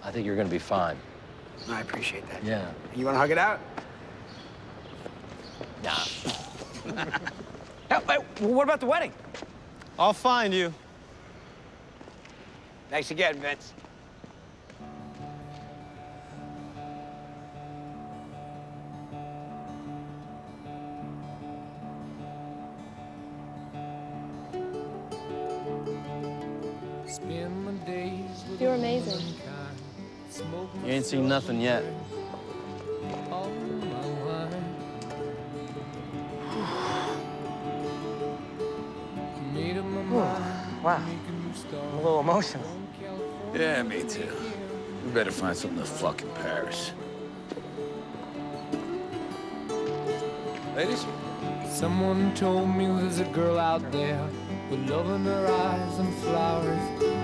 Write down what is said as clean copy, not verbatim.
I think you're gonna be fine. I appreciate that. Yeah. You want to hug it out? Nah. Hey, what about the wedding? I'll find you. Thanks again, Vince. You're amazing. You ain't seen nothing yet. Wow. I'm a little emotional. Yeah, me too. We better find something to fuck in Paris. Ladies? Someone told me there's a girl out there with love in her eyes and flowers